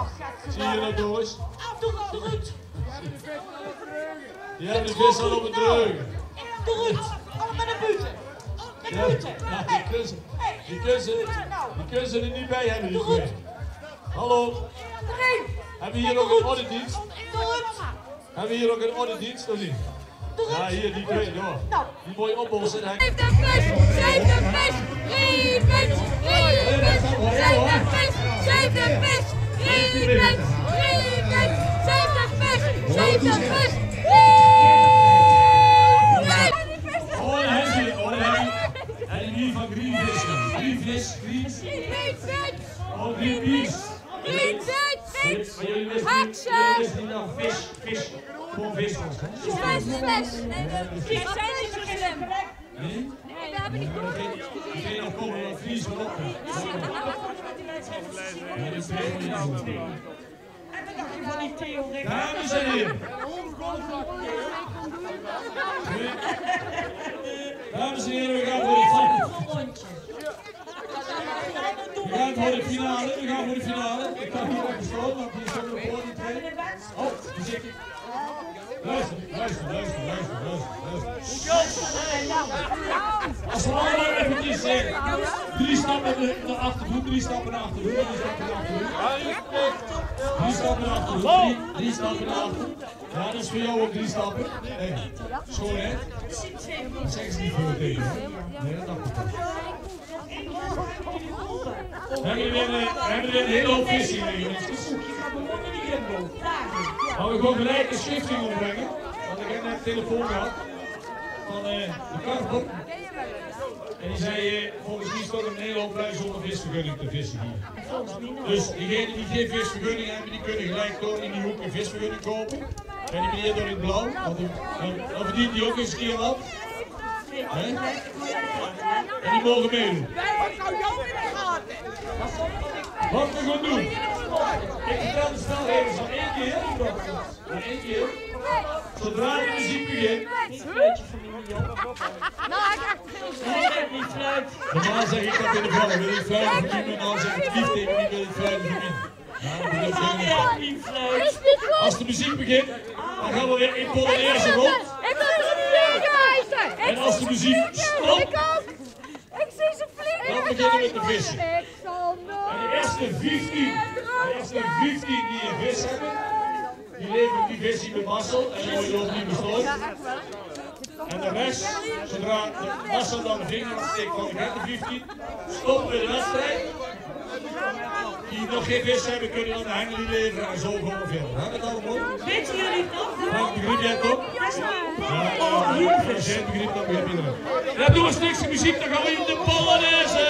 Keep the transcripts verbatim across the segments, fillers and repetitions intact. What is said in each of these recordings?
Zie je dat, Doris? Doe het! Die hebben de vis al op het dreugen. Doe het! Allemaal naar buiten! Naar buiten! Ja, die kunnen ze, die kunnen ze, die kunnen ze er niet bij hebben, die twee. Hallo? Hebben we hier ook een ordendienst? Doe het! Hebben we hier ook een ordendienst of niet? Ja, hier, die twee, ja. Die moet je oplossen. Save the fish! Save the fish! Read it! Read it! Save the fish! Save the fish! Read it! Read it! Save the fish! Save the fish! Oh, daar heb je, oh, daar heb je. En hier van Greenfish. Greenfish, Green. Read it! Oh, Greenpeace. Read it! Maar jullie wisten niet, jullie wisten niet dat vis, vis, gewoon vis was, hè? Vis, vis! Nee, we zijn niet zo slim. Nee? Nee, we hebben niet Maar gehoord. ik weet nog komen wat Fries wel op. Ja, dat is helemaal niet zo. En wat dacht je van die theorie? Dames en heren. Dames en heren, we gaan voor de Rondje. We gaan voor de finale, we gaan voor de finale. Ik kan hier even staan, want hier zijn we voor die twee. Oh, die zit ik. Luister, luister, luister, luister, luister, luister. Als we allemaal eventjes zeggen, drie stappen naar achterhoek, drie stappen naar achterhoek, drie stappen naar achterhoek. Drie stappen naar achterhoek, drie, drie stappen naar achterhoek. Ja, dat is voor jou ook drie stappen. Nee, zo hè. Dat zeggen ze niet voor tegen. Nee, dat dacht ik wel. We hebben weer een, we hebben weer een hele hoop vis hier liggen. Maar we gaan gelijk een schifting opbrengen. Want ik heb net een telefoon gehad van uh, de karper. En die zei, uh, volgens mij is toch een hele hoop lui zonder visvergunning te vissen hier. Dus diegenen die geen visvergunning hebben, die kunnen gelijk door in die hoek een visvergunning kopen. En die meneer door in het blauw, want dan, dan verdient hij ook eens een keer wat. He? En die mogen meedoen. Wat we gaan doen? Ik vertel de snelheden van één keer. Maar één keer. Zodra de muziek begint. Normaal zeg ik dat in de vallen. Wil je fluiten voor iemand? Normaal zeg ik lief tegen wie wil je fluiten voor iemand. Als de muziek begint, dan gaan we weer in Polonaise rond. En als de muziek stopt, ik zie ze vliegen. Dan beginnen we te vissen. En de eerste vijftien, de eerste vijftien die een vis hebben, die leveren die vis in de massel en die worden ook niet besloten. En de rest, zodra de massel dan de vinger opsteekt van die vijftien, stoppen we de wedstrijd. Die nog geen vis hebben, kunnen dan de hengel leveren en zo gewoon verder. Gaat het allemaal? Weten jullie toch? Ja, begrijp jij het ook? Ja, ja, als jij het begrijpt, dan begrijp je het. En dan doen we straks de muziek, dan gaan we in de Polonaise!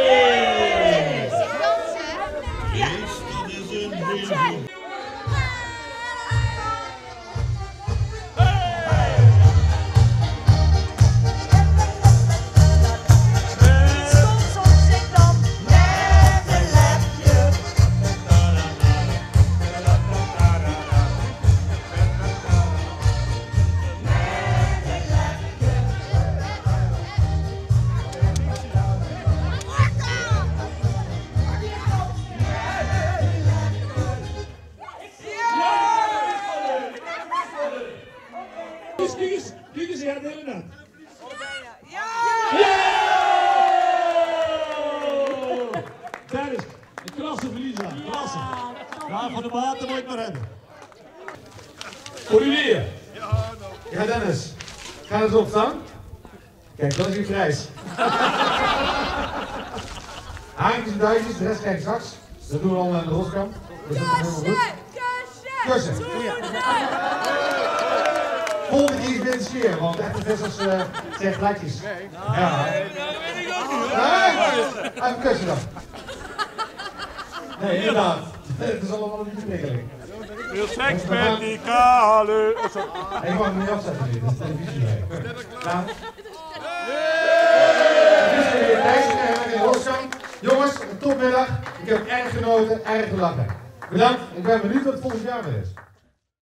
Kijk eens, ja, de hele nacht. Ja! Dennis, een klasse verliezer. Klasse. Ja, van de maat moet je het maar hebben. Voor u weer. Ja, Dennis. Ga eens opstaan. Kijk, dat is uw prijs. Haantjes en duitjes, de rest krijg je straks. Dat doen we allemaal aan de roskant. Dus dat is helemaal goed. Kussen! Volgende keer is binnen sfeer, want echte vissers uh, zijn gelijkjes. Ja. Nee, dat weet ik ook niet. Even een kusje dan. Nee, inderdaad. Het is allemaal een beetje prikkeling. Wil seks met die kale. Ik mag hem niet afzetten hier, dat is televisie bij. Ja. Jongens, een topmiddag. Ik heb erg genoten, erg gelachen. Bedankt, ik ben benieuwd wat het volgend jaar weer is.